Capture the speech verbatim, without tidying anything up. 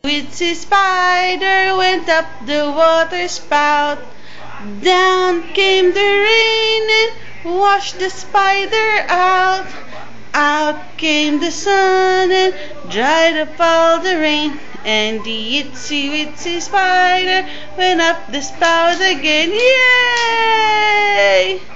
Itsy spider went up the water spout. Down came the rain and washed the spider out. Out came the sun and dried up all the rain. And the itsy witsy spider went up the spout again. Yay!